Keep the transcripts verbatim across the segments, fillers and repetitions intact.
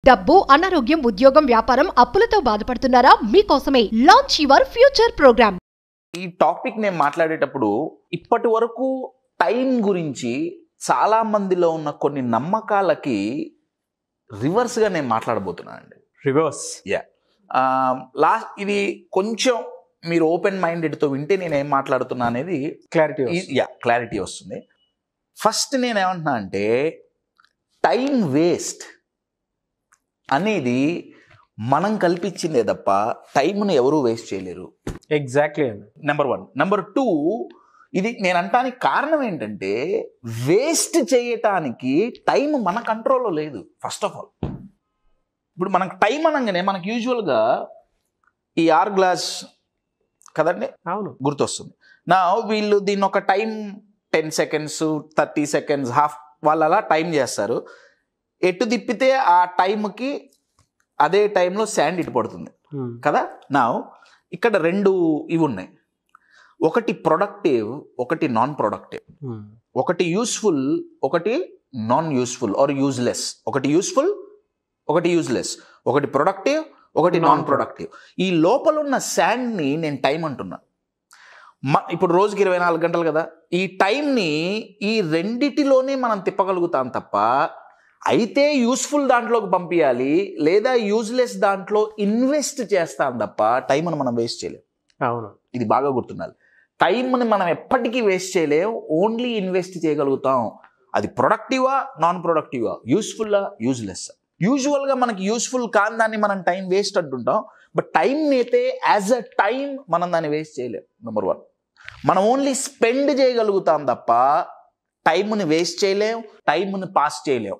డబ్బు, అనారోగ్యం, ఉద్యోగం, వ్యాపారం, అప్పులతో బాధపడుతున్నారా? మీకోసమే లాంచ్ యువర్ ఫ్యూచర్ ప్రోగ్రామ్. ఈ టాపిక్ నేను మాట్లాడేటప్పుడు ఇప్పటి వరకు టైం గురించి చాలా మందిలో ఉన్న కొన్ని నమ్మకాలకి రివర్స్గా నేను మాట్లాడబోతున్నాను అండి. రివర్స్ యా లాస్ట్ ఇది కొంచెం మీరు ఓపెన్ మైండెడ్తో వింటే నేను ఏం మాట్లాడుతున్నా అనేది క్లారిటీ యా క్లారిటీ వస్తుంది. ఫస్ట్ నేను ఏమంటున్నా అంటే టైం వేస్ట్ అనేది మనం కల్పించిందే తప్ప టైంను ఎవరూ వేస్ట్ చేయలేరు. ఎగ్జాక్ట్లీ అండి. Number one. నెంబర్ టూ, ఇది నేను అంటానికి కారణం ఏంటంటే వేస్ట్ చేయటానికి టైం మన కంట్రోల్లో లేదు. ఫస్ట్ ఆఫ్ ఆల్ ఇప్పుడు మనకు టైం అనగానే మనకు యూజువల్గా ఈ ఆర్ గ్లాస్ కదండి, అవును, గుర్తొస్తుంది. నా వీళ్ళు దీన్ని ఒక time ten seconds thirty seconds half వాళ్ళు అలా టైం చేస్తారు. ఎటు తిప్పితే ఆ టైంకి అదే టైంలో శాండ్ ఇటు పడుతుంది కదా. నా ఇక్కడ రెండు ఇవి ఉన్నాయి, ఒకటి ప్రొడక్టివ్, ఒకటి నాన్ ప్రొడక్టివ్. ఒకటి యూస్ఫుల్, ఒకటి నాన్ యూస్ఫుల్ ఆర్ యూజ్లెస్. ఒకటి యూస్ఫుల్, ఒకటి యూజ్లెస్. ఒకటి ప్రొడక్టివ్, ఒకటి నాన్ ప్రొడక్టివ్. ఈ లోపల ఉన్న శాండ్ని నేను టైం అంటున్నా. మ ఇప్పుడు రోజుకి ఇరవై నాలుగు గంటలు కదా, ఈ టైంని ఈ రెండిటిలోనే మనం తిప్పగలుగుతాం తప్ప అయితే యూస్ఫుల్ దాంట్లోకి పంపించాలి లేదా యూజ్లెస్ దాంట్లో ఇన్వెస్ట్ చేస్తాం తప్ప టైంని మనం వేస్ట్ చేయలేం. అవును, ఇది బాగా గుర్తుండాలి. టైంని మనం ఎప్పటికీ వేస్ట్ చేయలేం, ఓన్లీ ఇన్వెస్ట్ చేయగలుగుతాం. అది ప్రొడక్టివా, నాన్ ప్రొడక్టివా, యూస్ఫుల్లా, యూజ్లెస్. యూజువల్గా మనకి యూస్ఫుల్ కాని దాన్ని మనం టైం వేస్ట్ అంటుంటాం. బట్ టైంని అయితే యాజ్ అ టైం మనం దాన్ని వేస్ట్ చేయలేం. నెంబర్ వన్, మనం ఓన్లీ స్పెండ్ చేయగలుగుతాం తప్ప టైంని వేస్ట్ చేయలేం, టైంని పాస్ చేయలేం.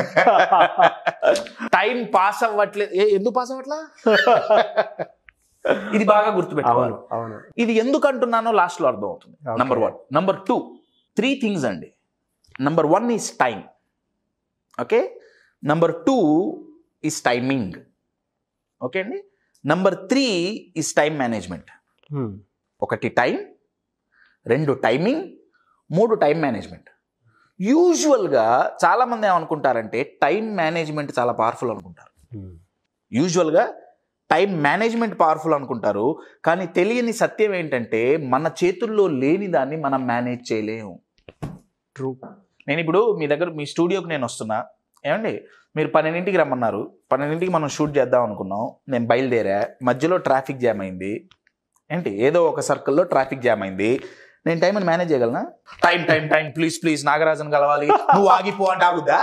టైం పాస్ అవ్వట్లేదు. ఎందుకు పాస్ అవ్వట్లా? ఇది బాగా గుర్తుపెట్టుకోవాలి. ఇది ఎందుకు అంటున్నానో లాస్ట్లో అర్థం అవుతుంది. Number one. Number two, three things అండి. Number one is time. Okay. Number two is timing. Okay అండి. Number three is time management. ఒకటి టైం, రెండు టైమింగ్, మూడు టైం మేనేజ్మెంట్. యూజువల్గా చాలామంది ఏమనుకుంటారంటే టైం మేనేజ్మెంట్ చాలా పవర్ఫుల్ అనుకుంటారు. యూజువల్గా టైం మేనేజ్మెంట్ పవర్ఫుల్ అనుకుంటారు, కానీ తెలియని సత్యం ఏంటంటే మన చేతుల్లో లేని దాన్ని మనం మేనేజ్ చేయలేము. ట్రూ. నేను ఇప్పుడు మీ దగ్గర మీ స్టూడియోకి నేను వస్తున్నా, ఏమండి మీరు పన్నెండింటికి రమ్మన్నారు, పన్నెండింటికి మనం షూట్ చేద్దాం అనుకున్నాం. నేను బయలుదేరా, మధ్యలో ట్రాఫిక్ జామ్ అయింది. ఏంటి ఏదో ఒక సర్కిల్లో ట్రాఫిక్ జామ్ అయింది. నేను టైంని మేనేజ్ చేయగలనా? Time time time please please Nagarajan కలవాలి, నువ్వు ఆగిపో అంటే ఆగుద్దా?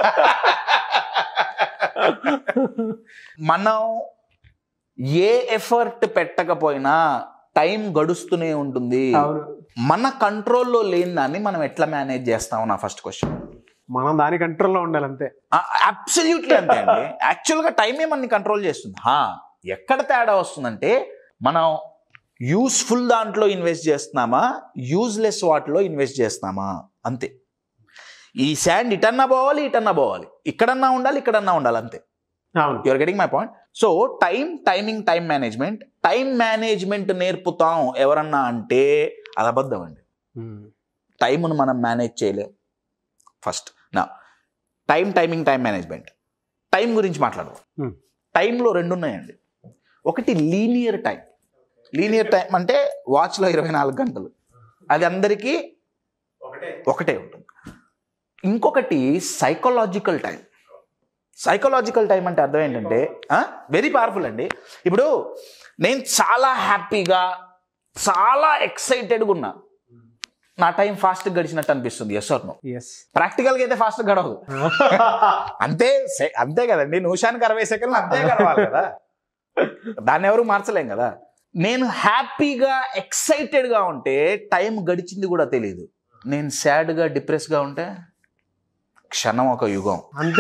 మనం ఏ ఎఫర్ట్ పెట్టకపోయినా టైం గడుస్తూనే ఉంటుంది. మన కంట్రోల్లో లేని దాన్ని మనం ఎట్లా మేనేజ్ చేస్తాం నా ఫస్ట్ క్వశ్చన్. మనం దాని కంట్రోల్లో ఉండాలి అంతే. అబ్సల్యూట్లీ అంతే అండి. యాక్చువల్గా టైమే మనని కంట్రోల్ చేస్తుంది. ఎక్కడ తేడా వస్తుందంటే మనం యూస్ఫుల్ దాంట్లో ఇన్వెస్ట్ చేస్తున్నామా, యూజ్లెస్ వాటిలో ఇన్వెస్ట్ చేస్తున్నామా, అంతే. ఈ శాండ్ ఇటన్నా పోవాలి, ఇటన్నా పోవాలి, ఇక్కడన్నా ఉండాలి, ఇక్కడన్నా ఉండాలి, అంతే. You're getting my point. So time, timing, time management. Time management నేర్పుతాం ఎవరన్నా అంటే అది అబద్ధం అండి. టైంను మనం మేనేజ్ చేయలేం. ఫస్ట్ నా time, timing, time management. Time గురించి మాట్లాడదాం. టైంలో రెండు ఉన్నాయండి. ఒకటి లీనియర్ టైం. లీనియర్ టైం అంటే వాచ్లో ఇరవై నాలుగు గంటలు, అది అందరికీ ఒకటే ఉంటుంది. ఇంకొకటి సైకలాజికల్ టైం. సైకలాజికల్ టైం అంటే అర్థం ఏంటంటే వెరీ పవర్ఫుల్ అండి. ఇప్పుడు నేను చాలా హ్యాపీగా, చాలా ఎక్సైటెడ్గా ఉన్నా, నా టైం ఫాస్ట్ గడిచినట్టు అనిపిస్తుంది. Yes or no? ప్రాక్టికల్గా అయితే ఫాస్ట్ గడవదు. అంతే అంతే కదండి. నిమిషానికి అరవై సెకండ్లు అంతే గడవాలి కదా, దాన్ని ఎవరు మార్చలేం కదా. నేను హ్యాపీగా, ఎక్సైటెడ్గా ఉంటే టైం గడిచింది కూడా తెలియదు. నేను సాడ్గా, డిప్రెస్గా ఉంటే క్షణం ఒక యుగం, అంతే.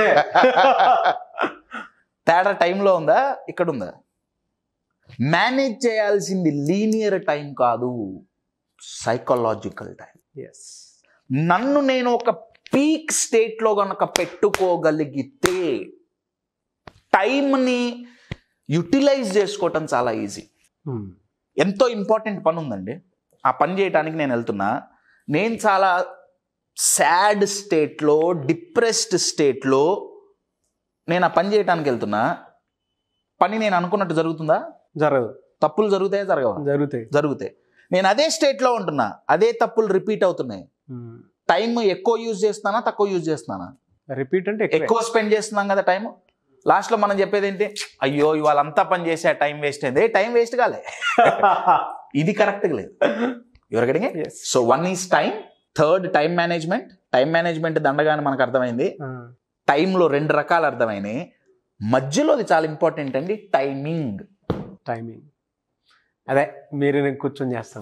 తేడా టైంలో ఉందా, ఇక్కడ ఉందా? మేనేజ్ చేయాల్సింది లీనియర్ టైం కాదు, సైకలాజికల్ టైం. నన్ను నేను ఒక పీక్ స్టేట్లో కనుక పెట్టుకోగలిగితే టైంని యూటిలైజ్ చేసుకోవటం చాలా ఈజీ. ఎంతో ఇంపార్టెంట్ పని ఉందండి, ఆ పని చేయడానికి నేను వెళ్తున్నా. నేను చాలా సాడ్ స్టేట్లో, డిప్రెస్డ్ స్టేట్లో నేను ఆ పని చేయడానికి వెళ్తున్నా, పని నేను అనుకున్నట్టు జరుగుతుందా? జరగదు. తప్పులు జరుగుతాయా జరగవా? జరుగుతాయి. జరుగుతాయి. నేను అదే స్టేట్లో ఉంటున్నా, అదే తప్పులు రిపీట్ అవుతున్నాయి. టైం ఎక్కువ యూజ్ చేస్తున్నానా తక్కువ యూజ్ చేస్తున్నానా? రిపీట్ అంటే ఎక్కువ స్పెండ్ చేస్తున్నాం కదా టైం. లాస్ట్లో మనం చెప్పేది ఏంటి? అయ్యో ఇవాళ అంతా పని చేసే టైం వేస్ట్ అయింది. టైం వేస్ట్ కాలే, ఇది కరెక్ట్గా లేదు. Your getting it? So one is time, third time management. Time management దండగానే మనకు అర్థమైంది. టైంలో రెండు రకాలు అర్థమైనాయి. మధ్యలోది చాలా ఇంపార్టెంట్ అండి, టైమింగ్. టైమింగ్ అదే మీరు నేను కూర్చొని చేస్తాను.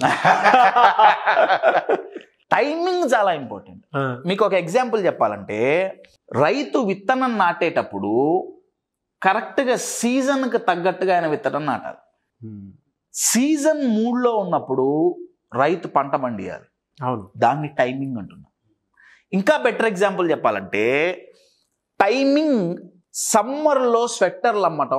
టైమింగ్ చాలా ఇంపార్టెంట్. మీకు ఒక ఎగ్జాంపుల్ చెప్పాలంటే, రైతు విత్తనం నాటేటప్పుడు కరెక్ట్గా సీజన్కి తగ్గట్టుగా ఆయన విత్తనం నాటాలి. సీజన్ మూడ్లో ఉన్నప్పుడు రైతు పంట పండియాలి. అవును, దాన్ని టైమింగ్ అంటున్నాం. ఇంకా బెటర్ ఎగ్జాంపుల్ చెప్పాలంటే, టైమింగ్ సమ్మర్లో స్వెట్టర్లు అమ్మటం.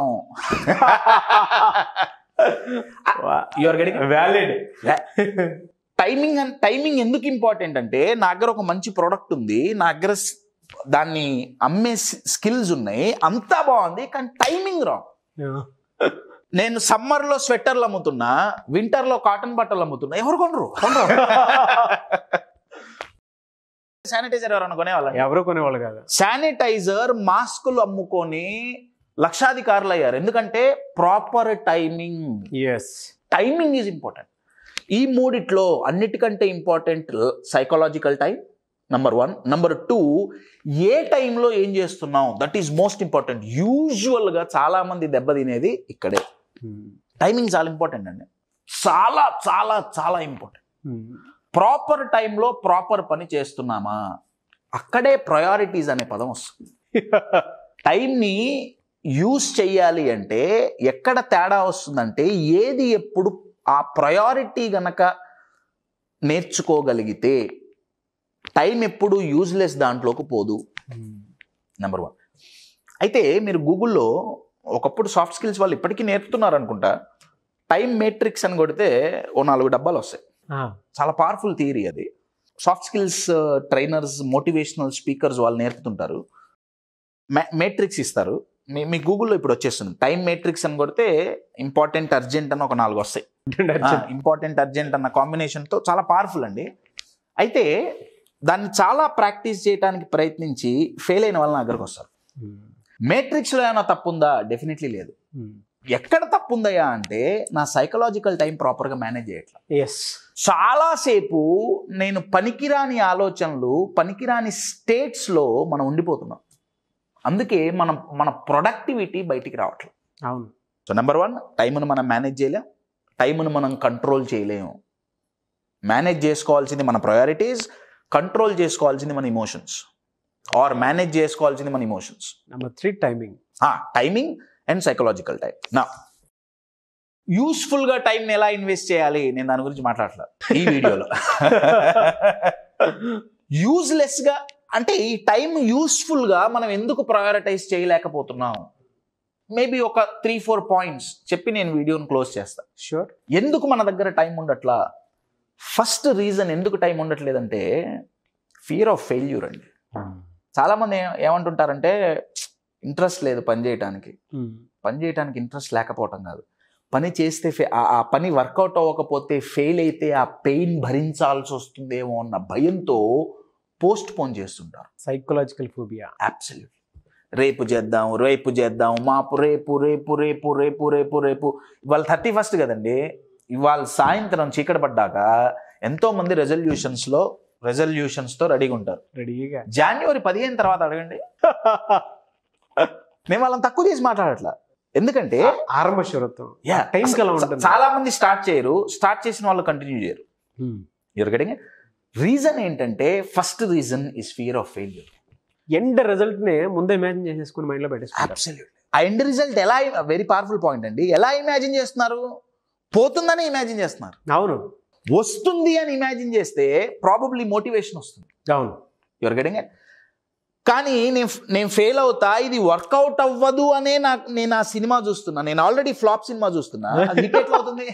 Your getting valid. Timing and timing ఎందుకు ఇంపార్టెంట్ అంటే, నా దగ్గర ఒక మంచి ప్రోడక్ట్ ఉంది, నా దగ్గర దాన్ని అమ్మే స్కిల్స్ ఉన్నాయి, అంతా బాగుంది, కానీ టైమింగ్ రాంగ్. నేను సమ్మర్లో స్వెట్టర్లు అమ్ముతున్నా, వింటర్లో కాటన్ బట్టలు అమ్ముతున్నా, ఎవరు కొనరు? శానిటైజర్ ఎవరైనా కొనేవాళ్ళ? ఎవరు కొనేవాళ్ళు కాదు. శానిటైజర్ మాస్కులు అమ్ముకొని లక్షాధికారులు అయ్యారు. ఎందుకంటే proper timing. Yes, timing is important. ఈ మూడిట్లో అన్నిటికంటే important psychological time number one. Number two, ఏ టైంలో ఏం చేస్తున్నాం, దట్ ఈజ్ మోస్ట్ ఇంపార్టెంట్. యూజువల్గా చాలా మంది దెబ్బతినేది ఇక్కడే. టైమింగ్ చాలా ఇంపార్టెంట్ అండి, చాలా చాలా చాలా ఇంపార్టెంట్. ప్రాపర్ టైంలో ప్రాపర్ పని చేస్తున్నామా, అక్కడే ప్రయారిటీస్ అనే పదం వస్తుంది. టైంని యూజ్ చెయ్యాలి అంటే ఎక్కడ తేడా వస్తుందంటే, ఏది ఎప్పుడు ఆ ప్రయారిటీ గనక నేర్చుకోగలిగితే టైం ఎప్పుడు యూజ్లెస్ దాంట్లోకి పోదు. Number one. అయితే మీరు గూగుల్లో ఒకప్పుడు సాఫ్ట్ స్కిల్స్ వాళ్ళు ఇప్పటికీ నేర్పుతున్నారు అనుకుంటా, టైం మేట్రిక్స్ అని కొడితే ఓ నాలుగు డబ్బాలు వస్తాయి. చాలా పవర్ఫుల్ థియరీ అది. Soft skills trainers, motivational speakers వాళ్ళు నేర్పుతుంటారు. మేట్రిక్స్ ఇస్తారు. మీ మీ గూగుల్లో ఇప్పుడు వచ్చేస్తుంది టైం మేట్రిక్స్ అని కొడితే ఇంపార్టెంట్ అర్జెంట్ అని ఒక నాలుగు వస్తాయి. ఇంపార్టెంట్ అర్జెంట్ అన్న కాంబినేషన్తో చాలా పవర్ఫుల్ అండి. అయితే దాన్ని చాలా ప్రాక్టీస్ చేయడానికి ప్రయత్నించి ఫెయిల్ అయిన వాళ్ళ దగ్గరకు వస్తారు. మేట్రిక్స్లో ఏమైనా తప్పు ఉందా? డెఫినెట్లీ లేదు. ఎక్కడ తప్పు ఉందయ్యా అంటే, నా సైకలాజికల్ టైం ప్రాపర్గా మేనేజ్ చేయట్లా. ఎస్, చాలాసేపు నేను పనికిరాని ఆలోచనలు, పనికిరాని స్టేట్స్లో మనం ఉండిపోతున్నాం. అందుకే మనం మన ప్రొడక్టివిటీ బయటికి రావట్లేదు. అవును. సో నెంబర్ వన్, టైంను మనం మేనేజ్ చేయలేం, టైంను మనం కంట్రోల్ చేయలేము. మేనేజ్ చేసుకోవాల్సింది మన ప్రయారిటీస్, కంట్రోల్ చేసుకోవాల్సింది మన ఇమోషన్స్, ఆర్ మేనేజ్ చేసుకోవాల్సింది మన emotions. Number three, timing. Timing and psychological time. నా యూస్ఫుల్గా టైంని ఎలా ఇన్వెస్ట్ చేయాలి, నేను దాని గురించి మాట్లాడలేదు ఈ వీడియోలో. యూజ్లెస్గా అంటే ఈ టైం యూస్ఫుల్గా మనం ఎందుకు ప్రయారిటైజ్ చేయలేకపోతున్నాం, మేబీ ఒక త్రీ ఫోర్ పాయింట్స్ చెప్పి నేను వీడియోని క్లోజ్ చేస్తాను. షూర్. ఎందుకు మన దగ్గర టైం ఉండట్లా? ఫస్ట్ రీజన్ ఎందుకు టైం ఉండట్లేదంటే, ఫియర్ ఆఫ్ ఫెయిల్యూర్ అండి. చాలామంది ఏమంటుంటారంటే, ఇంట్రెస్ట్ లేదు పని చేయడానికి. పని చేయడానికి ఇంట్రెస్ట్ లేకపోవటం కాదు, పని చేస్తే ఆ పని వర్కౌట్ అవ్వకపోతే, ఫెయిల్ అయితే ఆ పెయిన్ భరించాల్సి వస్తుందేమో అన్న భయంతో పోస్ట్ పోన్ చేస్తుంటారు. Psychological phobia. అబ్సల్యూట్లీ. రేపు చేద్దాం, రేపు చేద్దాం, మాపు రేపు రేపు రేపు రేపు రేపు రేపు ఇవాళ థర్టీ ఫస్ట్ కదండి. ఇవాళ సాయంత్రం చీకటి పడ్డాక ఎంతో మంది రెజల్యూషన్స్లో రెజల్యూషన్స్తో రెడీగా ఉంటారు. రెడీగా జనవరి పదిహేను తర్వాత అడగండి. మేము వాళ్ళని తక్కువ చేసి మాట్లాడట్లా, ఎందుకంటే ఆరంభ శురత్వం. చాలా మంది స్టార్ట్ చేయరు, స్టార్ట్ చేసిన వాళ్ళు కంటిన్యూ చేయరు. Your getting it? రీజన్ ఏంటంటే, first reason is fear of failure. End result ని ముందే ఇమాజిన్ చేసేసుకుని మైండ్ లో పెట్టేసుకుంటారు. అబ్సల్యూట్లీ. ఆ ఎండ్ రిజల్ట్ ఎలా, వెరీ పవర్ఫుల్ పాయింట్ అండి. ఎలా ఇమాజిన్ చేస్తున్నారు? పోతుందని ఇమాజిన్ చేస్తున్నారు. అవును. వస్తుంది అని ఇమాజిన్ చేస్తే ప్రాబబ్లీ మోటివేషన్ వస్తుంది. అవును. Your getting it? కానీ నేను నేను ఫెయిల్ అవుతా, ఇది వర్కౌట్ అవ్వదు అనే నాకు, నేను ఆ సినిమా చూస్తున్నా, నేను ఆల్రెడీ ఫ్లాప్ సినిమా చూస్తున్నా, అది హిట్ ఎట్లా అవుతుంది?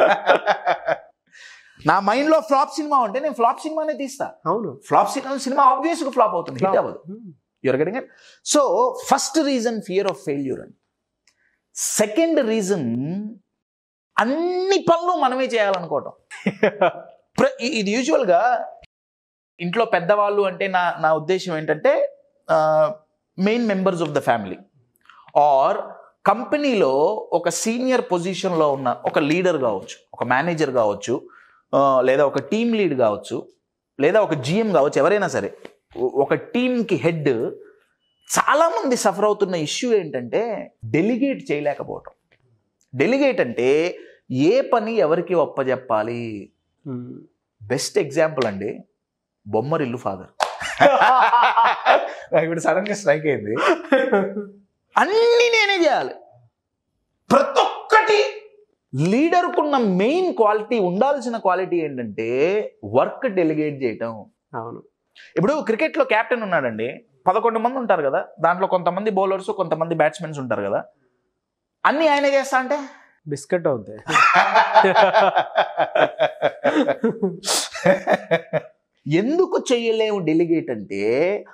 నా మైండ్ లో ఫ్లాప్ సినిమా ఉంటే నేను ఫ్లాప్ సినిమానే తీస్తా. అవును. ఫ్లాప్ సినిమా సినిమా ఆబ్వియస్ గా ఫ్లాప్ అవుతుంది, హిట్ అవ్వదు. You're getting it. So first reason fear of failure అండి. సెకండ్ రీజన్ అన్ని పనులు మనమే చేయాలనుకోవటం. ఇది యూజువల్గా ఇంట్లో పెద్దవాళ్ళు అంటే నా నా ఉద్దేశం ఏంటంటే main members of the family or కంపెనీలో ఒక సీనియర్ పొజిషన్లో ఉన్న ఒక లీడర్ కావచ్చు, ఒక మేనేజర్ కావచ్చు, లేదా ఒక టీమ్ లీడ్ కావచ్చు, లేదా ఒక జిఎం కావచ్చు, ఎవరైనా సరే ఒక టీంకి హెడ్. చాలామంది సఫర్ అవుతున్న ఇష్యూ ఏంటంటే డెలిగేట్ చేయలేకపోవటం. డెలిగేట్ అంటే ఏ పని ఎవరికి ఒప్పజెప్పాలి. బెస్ట్ ఎగ్జాంపుల్ అండి బొమ్మరిల్లు ఫాదర్. ఇప్పుడు సడన్గా స్ట్రైక్ అయింది. అన్నీ నేనే చేయాలి. ప్రతి ఒక్కటి లీడర్కున్న మెయిన్ క్వాలిటీ, ఉండాల్సిన క్వాలిటీ ఏంటంటే వర్క్ డెలిగేట్ చేయటం. అవును. ఇప్పుడు క్రికెట్లో కెప్టెన్ ఉన్నాడండి, పదకొండు మంది ఉంటారు కదా, దాంట్లో కొంతమంది బౌలర్స్ కొంతమంది బ్యాట్స్మెన్స్ ఉంటారు కదా, అన్నీ ఆయనే చేస్తా అంటే బిస్కెట్ అవుతాయి. ఎందుకు చేయలేము డెలిగేట్ అంటే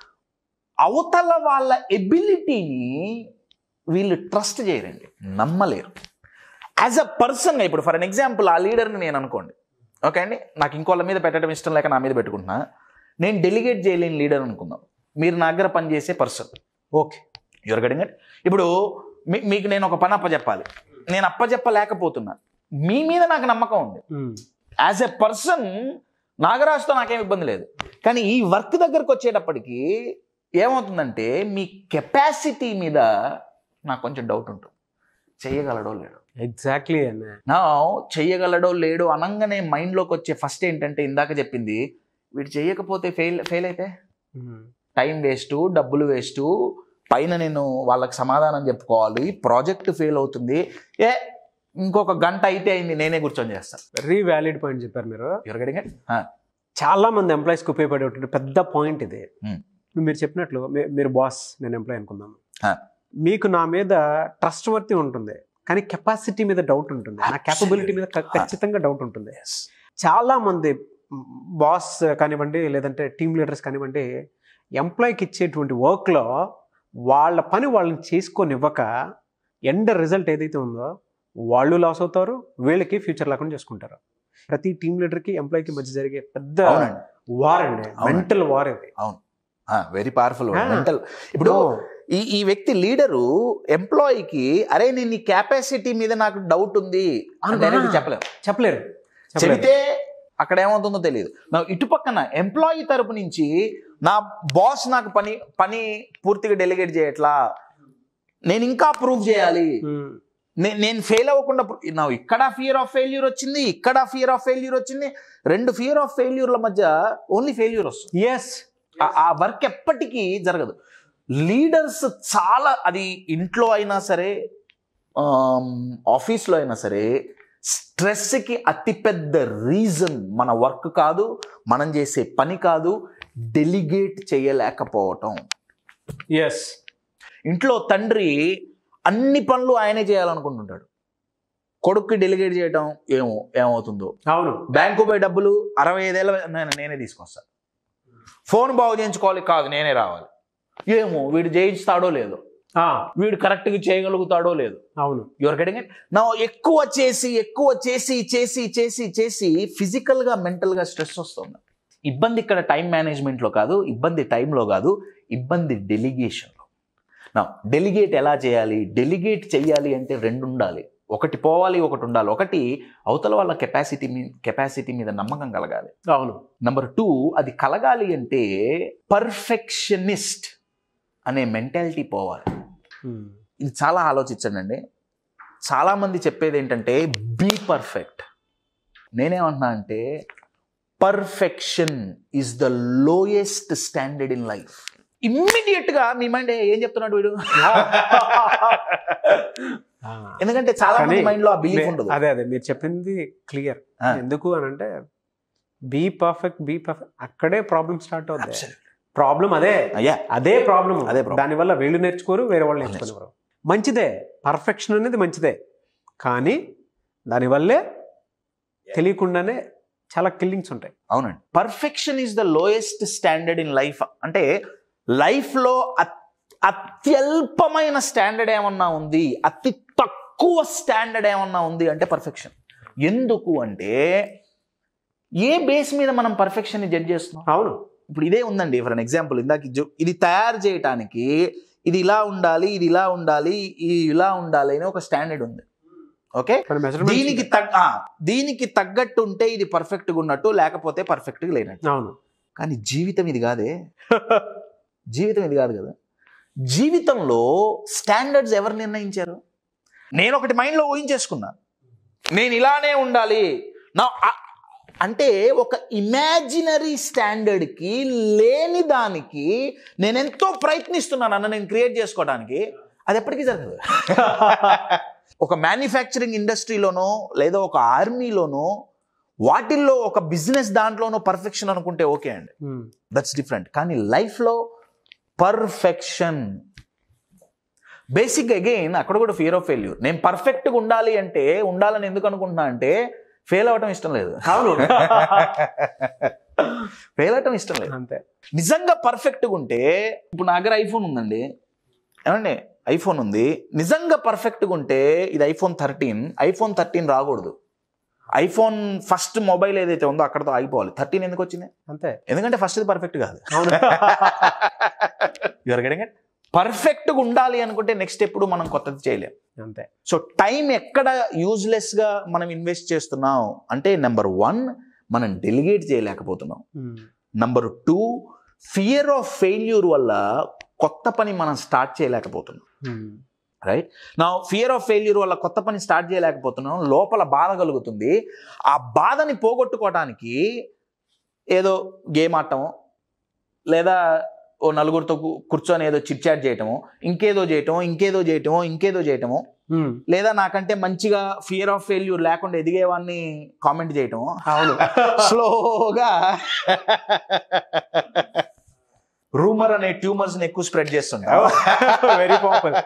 అవతల వాళ్ళ ఎబిలిటీని వీళ్ళు ట్రస్ట్ చేయరండి, నమ్మలేరు. యాజ్ అ పర్సన్గా ఇప్పుడు ఫర్ అన్ ఎగ్జాంపుల్ ఆ లీడర్ని నేను అనుకోండి, ఓకే అండి, నాకు ఇంకోళ్ళ మీద పెట్టడం ఇష్టం లేక నా మీద పెట్టుకుంటున్నా, నేను డెలిగేట్ చేయలేని లీడర్ అనుకుందాం. మీరు నా దగ్గర పనిచేసే person, okay, your getting it. ఇప్పుడు మీ మీకు నేను ఒక పని అప్పచెప్పాలి, నేను అప్పచెప్పలేకపోతున్నా, మీ మీద నాకు నమ్మకం ఉంది. యాజ్ ఎ పర్సన్ నాగరాజుతో నాకేం ఇబ్బంది లేదు. కానీ ఈ వర్క్ దగ్గరకు వచ్చేటప్పటికి ఏమవుతుందంటే మీ కెపాసిటీ మీద నాకు కొంచెం డౌట్ ఉంటుంది. చెయ్యగలడో లేడో. ఎగ్జాక్ట్లీ నా చెయ్యగలడో లేడో అనగానే మైండ్లోకి వచ్చే ఫస్ట్ ఏంటంటే ఇందాక చెప్పింది, వీడు చెయ్యకపోతే ఫెయిల్ ఫెయిల్ అయితే టైం వేస్ట్, డబ్బులు వేస్ట్, పైన నేను వాళ్ళకి సమాధానం చెప్పుకోవాలి, ప్రాజెక్ట్ ఫెయిల్ అవుతుంది, ఏ ఇంకొక గంట అయితే అయింది నేనే కూర్చొని చేస్తాను. వెరీ వ్యాలిడ్ పాయింట్ చెప్పారు మీరు. You're getting it. చాలా మంది ఎంప్లాయీస్కి ఉపయోగపడే పెద్ద పాయింట్ ఇది. మీరు చెప్పినట్లు మీరు బాస్, నేను ఎంప్లాయీ అనుకుందాము, మీకు నా మీద ట్రస్ట్ వర్తి ఉంటుంది, కానీ కెపాసిటీ మీద డౌట్ ఉంటుంది, నా క్యాపబిలిటీ మీద ఖచ్చితంగా డౌట్ ఉంటుంది. చాలా మంది బాస్ కానివ్వండి, లేదంటే టీమ్ లీడర్స్ కానివ్వండి, ఎంప్లాయీకి ఇచ్చేటువంటి వర్క్లో వాళ్ళ పని వాళ్ళని చేసుకొనివ్వక ఎండ్ రిజల్ట్ ఏదైతే ఉందో వాళ్ళు లాస్ అవుతారు, వీళ్ళకి ఫ్యూచర్ లేకుండా చేసుకుంటారు. ప్రతి టీమ్ లీడర్కి ఎంప్లాయీకి మధ్య జరిగే పెద్ద వార్ అండి, మెంటల్ వార్ ఇది. అవును, వెరీ పవర్ఫుల్ మెంటల్. ఇప్పుడు ఈ ఈ వ్యక్తి లీడరు ఎంప్లాయీకి అరే నేను నీ కెపాసిటీ మీద నాకు డౌట్ ఉంది అని చెప్పలేరు చెప్పలేరు చెబితే అక్కడ ఏమవుతుందో తెలియదు. నా ఇటుపక్కన ఎంప్లాయీ తరపు నుంచి నా బాస్ నాకు పని పని పూర్తిగా డెలిగేట్ చేయట్లా, నేను ఇంకా ప్రూవ్ చేయాలి, నేను ఫెయిల్ అవ్వకుండా, నా ఇక్కడ ఫియర్ ఆఫ్ ఫెయిల్యూర్ వచ్చింది, ఇక్కడ ఫియర్ ఆఫ్ ఫెయిల్యూర్ వచ్చింది, రెండు ఫియర్ ఆఫ్ ఫెయిల్యూర్ల మధ్య ఓన్లీ ఫెయిల్యూర్ వస్తుంది. ఎస్, ఆ వర్క్ ఎప్పటికీ జరగదు. లీడర్స్ చాలా, అది ఇంట్లో అయినా సరే ఆఫీస్లో అయినా సరే, స్ట్రెస్కి అతిపెద్ద రీజన్ మన వర్క్ కాదు, మనం చేసే పని కాదు, డెలిగేట్ చేయలేకపోవటం. ఎస్, ఇంట్లో తండ్రి అన్ని పనులు ఆయనే చేయాలనుకుంటుంటాడు, కొడుక్కి డెలిగేట్ చేయటం ఏమో ఏమవుతుందో. అవును, బ్యాంకు పోయి డబ్బులు అరవై ఐదేళ్ళ నేను నేనే తీసుకొస్తాను, ఫోన్ బాగు చేయించుకోవాలి, కాదు నేనే రావాలి, ఏమో వీడు చేయించుతాడో లేదో, వీడు కరెక్ట్గా చేయగలుగుతాడో లేదు. అవును, యువర్ గెటింగ్ ఇట్. నా ఎక్కువ చేసి ఎక్కువ చేసి చేసి చేసి చేసి ఫిజికల్గా మెంటల్గా స్ట్రెస్ వస్తుంది. ఇబ్బంది ఇక్కడ టైం మేనేజ్మెంట్లో కాదు, ఇబ్బంది టైంలో కాదు, ఇబ్బంది డెలిగేషన్లో. నా డెలిగేట్ ఎలా చేయాలి? డెలిగేట్ చేయాలి అంటే రెండు ఉండాలి, ఒకటి పోవాలి, ఒకటి ఉండాలి. ఒకటి అవతల వాళ్ళ కెపాసిటీ మీ కెపాసిటీ మీద నమ్మకం కలగాలి. అవును. నెంబర్ టూ, అది కలగాలి అంటే పర్ఫెక్షనిస్ట్ అనే మెంటాలిటీ పోవాలి. ఇది చాలా ఆలోచించండి అండి. చాలామంది చెప్పేది ఏంటంటే బీ పర్ఫెక్ట్. నేనేమంటున్నా అంటే perfection is the lowest standard in life. ఇమ్మీడియట్గా మీ మైండ్ ఏం చెప్తున్నాడు వీడు, ఎందుకంటే చాలా మంది మైండ్లో ఆ బిలీఫ్ ఉండదు. అదే అదే మీరు చెప్పింది క్లియర్. ఎందుకు అని అంటే బీ పర్ఫెక్ట్ బీ పర్ఫెక్ట్ అక్కడే ప్రాబ్లమ్ స్టార్ట్ అవుతుంది. ప్రాబ్లం అదే అదే ప్రాబ్లం అదే దానివల్ల వీళ్ళు నేర్చుకోరు, వేరే వాళ్ళు నేర్చుకునేవారు. మంచిదే, పర్ఫెక్షన్ అనేది మంచిదే, కానీ దానివల్లే తెలియకుండానే చాలా కిల్లింగ్స్ ఉంటాయి. అవునండి, perfection is the lowest standard in life. అంటే లైఫ్లో అత్యల్పమైన స్టాండర్డ్ ఏమన్నా ఉంది, అతి తక్కువ స్టాండర్డ్ ఏమన్నా ఉంది అంటే పర్ఫెక్షన్. ఎందుకు అంటే ఏ బేస్ మీద మనం పర్ఫెక్షన్ని జడ్జ్ చేస్తున్నాం? అవును, ఇప్పుడు ఇదే ఉందండి ఫర్ అన్ ఎగ్జాంపుల్, ఇందాక ఇది తయారు చేయటానికి ఇది ఇలా ఉండాలి, ఇది ఇలా ఉండాలి, ఇది ఇలా ఉండాలి అని ఒక స్టాండర్డ్ ఉంది. ఓకే, దీనికి తగ్గ దీనికి తగ్గట్టు ఉంటే ఇది పర్ఫెక్ట్గా ఉన్నట్టు, లేకపోతే పర్ఫెక్ట్గా లేనట్టు. అవును, కానీ జీవితం ఇది కాదే. జీవితం ఇది కాదు కదా. జీవితంలో స్టాండర్డ్స్ ఎవరు నిర్ణయించారు? నేను ఒకటి మైండ్లో ఊహించేసుకున్నా, నేను ఇలానే ఉండాలి నా అంటే ఒక ఇమాజినరీ స్టాండర్డ్కి లేని దానికి నేను ఎంతో ప్రయత్నిస్తున్నాను అన్న నేను క్రియేట్ చేసుకోవడానికి, అది ఎప్పటికీ జరగదు. ఒక మ్యానుఫ్యాక్చరింగ్ ఇండస్ట్రీలోనో లేదా ఒక ఆర్మీలోనో వాటిల్లో ఒక బిజినెస్ దాంట్లోనో పర్ఫెక్షన్ అనుకుంటే ఓకే అండి, దట్స్ డిఫరెంట్. కానీ లైఫ్లో పర్ఫెక్షన్ బేసిక్ అగైన్ అక్కడ కూడా ఫియర్ ఆఫ్ ఫెయిల్యూర్. నేను పర్ఫెక్ట్గా ఉండాలి అంటే ఉండాలని ఎందుకు అనుకుంటున్నా అంటే ఫెయిల్ అవ్వటం ఇష్టం లేదు. అవును, ఫెయిల్ అవ్వటం ఇష్టం లేదు అంతే. నిజంగా పర్ఫెక్ట్గా ఉంటే, ఇప్పుడు నా దగ్గర ఐఫోన్ ఉందండి, ఏమండి ఐఫోన్ ఉంది, నిజంగా పర్ఫెక్ట్గా ఉంటే ఇది ఐఫోన్ థర్టీన్ ఐఫోన్ థర్టీన్ రాకూడదు. ఐఫోన్ ఫస్ట్ మొబైల్ ఏదైతే ఉందో అక్కడతో ఆగిపోవాలి. థర్టీన్ ఎందుకు వచ్చింది? అంతే, ఎందుకంటే ఫస్ట్ పర్ఫెక్ట్ కాదు. You're getting it. పర్ఫెక్ట్గా ఉండాలి అనుకుంటే నెక్స్ట్ ఎప్పుడు మనం కొత్తది చేయలేం. అంతే. సో టైం ఎక్కడ యూజ్లెస్గా మనం ఇన్వెస్ట్ చేస్తున్నాం అంటే, నెంబర్ వన్ మనం డెలిగేట్ చేయలేకపోతున్నాం. Number two fear of failure వల్ల కొత్త పని మనం స్టార్ట్ చేయలేకపోతున్నాం. రైట్ నా ఫియర్ ఆఫ్ ఫెయిల్యూర్ వల్ల కొత్త పని స్టార్ట్ చేయలేకపోతున్నాం, లోపల బాధ కలుగుతుంది. ఆ బాధని పోగొట్టుకోవడానికి ఏదో గేమ్ ఆడటము, లేదా ఓ నలుగురితో కూర్చొని ఏదో చిట్ చాట్ చేయటము, ఇంకేదో చేయటము ఇంకేదో చేయటము ఇంకేదో చేయటము లేదా నాకంటే మంచిగా ఫియర్ ఆఫ్ ఫెయిల్యూర్ లేకుండా ఎదిగేవాడిని కామెంట్ చేయటము. అవును, స్లోగా రూమర్ అనే ట్యూమర్స్ ని ఎక్కువ స్ప్రెడ్ చేస్తుంటాం. వెరీ పాపులర్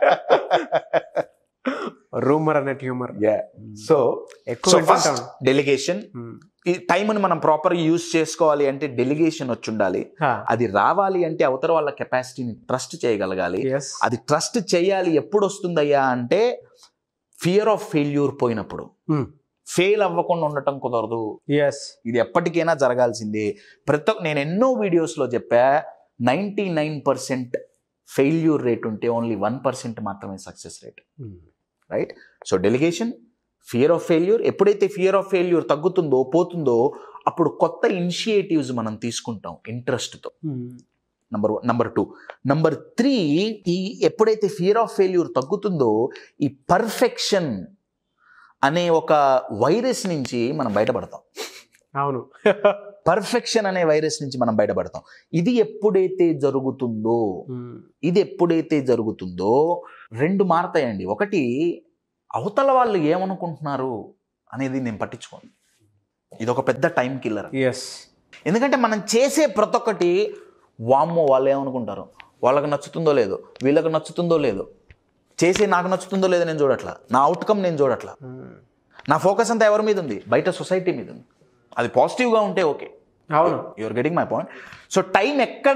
రూమర్ అనే ట్యూమర్. సో ఎక్కువ డెలిగేషన్. ఈ టైంని మనం ప్రాపర్ యూజ్ చేసుకోవాలి అంటే డెలిగేషన్ వచ్చి ఉండాలి. అది రావాలి అంటే అవతల వాళ్ళ కెపాసిటీని ట్రస్ట్ చేయగలగాలి. అది ట్రస్ట్ చేయాలి ఎప్పుడు వస్తుందయ్యా అంటే ఫియర్ ఆఫ్ ఫెయిల్యూర్ పోయినప్పుడు. ఫెయిల్ అవ్వకుండా ఉండటం కుదరదు, ఇది ఎప్పటికైనా జరగాల్సిందే. ప్రతి నేను ఎన్నో వీడియోస్లో చెప్పా, ninety nine percent failure rate ఉంటే ఓన్లీ వన్ పర్సెంట్ మాత్రమే success rate. Right. So delegation, fear of failure. ఎప్పుడైతే ఫియర్ ఆఫ్ ఫెయిల్యూర్ తగ్గుతుందో పోతుందో అప్పుడు కొత్త ఇనిషియేటివ్స్ మనం తీసుకుంటాం ఇంట్రెస్ట్తో. Number one. Number two. Number three, ఈ ఎప్పుడైతే ఫియర్ ఆఫ్ ఫెయిల్యూర్ తగ్గుతుందో ఈ పర్ఫెక్షన్ అనే ఒక వైరస్ నుంచి మనం బయటపడతాం. అవును, పర్ఫెక్షన్ అనే వైరస్ నుంచి మనం బయటపడతాం. ఇది ఎప్పుడైతే జరుగుతుందో ఇది ఎప్పుడైతే జరుగుతుందో రెండు మారతాయండి. ఒకటి, అవతల వాళ్ళు ఏమనుకుంటున్నారు అనేది నేను పట్టించుకోను. ఇది ఒక పెద్ద టైం కిల్లర్. ఎందుకంటే మనం చేసే ప్రతి ఒక్కటి వామ్మో వాళ్ళు ఏమనుకుంటారు, వాళ్ళకి నచ్చుతుందో లేదో, వీళ్ళకి నచ్చుతుందో లేదో, చేసే నాకు నచ్చుతుందో లేదో నేను చూడట్లా, నా అవుట్కమ్ నేను చూడట్లా. నా ఫోకస్ అంతా ఎవరి మీద ఉంది? బయట సొసైటీ మీద ఉంది. అది పాజిటివ్గా ఉంటే ఓకే. అవును, your getting my point. So time ఎక్కడ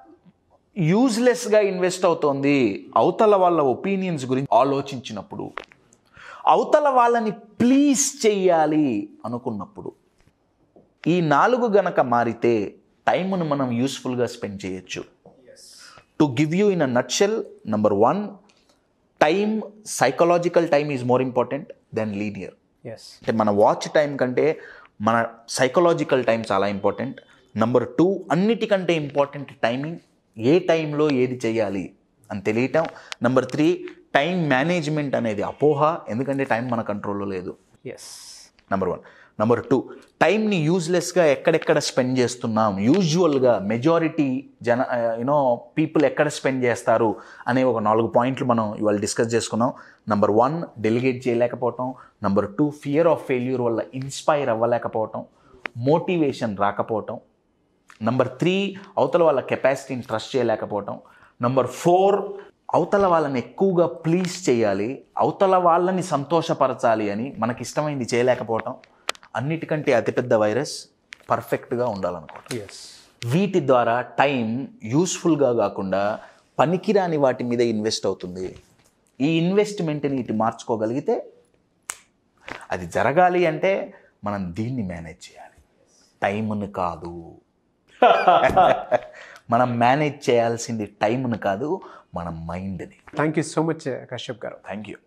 యూజ్లెస్గా ఇన్వెస్ట్ అవుతోంది? అవతల వాళ్ళ ఒపీనియన్స్ గురించి ఆలోచించినప్పుడు, అవతల వాళ్ళని ప్లీజ్ చెయ్యాలి అనుకున్నప్పుడు. ఈ నాలుగు గనక మారితే టైంను మనం యూస్ఫుల్గా స్పెండ్ చేయొచ్చు. To give you in a nutshell, number one, time, psychological time is more important than linear. అంటే మన వాచ్ టైం కంటే మన సైకలాజికల్ టైం చాలా ఇంపార్టెంట్. నెంబర్ టూ, అన్నిటికంటే ఇంపార్టెంట్ టైమింగ్, ఏ టైంలో ఏది చేయాలి అని తెలియటం. నెంబర్ త్రీ, టైం మేనేజ్మెంట్ అనేది అపోహ, ఎందుకంటే టైం మన కంట్రోల్లో లేదు. Yes, number one. Number two, టైంని యూజ్లెస్గా ఎక్కడెక్కడ స్పెండ్ చేస్తున్నాం, యూజువల్గా మెజారిటీ జన యూనో పీపుల్ ఎక్కడ స్పెండ్ చేస్తారు అనే ఒక నాలుగు పాయింట్లు మనం ఇవాళ డిస్కస్ చేసుకున్నాం. నెంబర్ వన్, డెలిగేట్ చేయలేకపోవటం. Number two, fear of failure వల్ల ఇన్స్పైర్ అవ్వలేకపోవటం, మోటివేషన్ రాకపోవటం. నెంబర్ త్రీ, అవతల వాళ్ళ కెపాసిటీని ట్రస్ట్ చేయలేకపోవటం. నెంబర్ ఫోర్, అవతల వాళ్ళని ఎక్కువగా ప్లీజ్ చేయాలి, అవతల వాళ్ళని సంతోషపరచాలి అని మనకి ఇష్టమైంది చేయలేకపోవటం. అన్నిటికంటే అతిపెద్ద వైరస్ పర్ఫెక్ట్గా ఉండాలనుకోవటం. ఎస్, వీటి ద్వారా టైం యూస్ఫుల్గా కాకుండా పనికిరాని వాటి మీద ఇన్వెస్ట్ అవుతుంది. ఈ ఇన్వెస్ట్మెంట్ని ఇటు మార్చుకోగలిగితే, అది జరగాలి అంటే మనం దీన్ని మేనేజ్ చేయాలి, టైంను కాదు. మనం మేనేజ్ చేయాల్సింది టైంను కాదు, మన మైండ్ని. Thank you so much Kashyap garu. Thank you.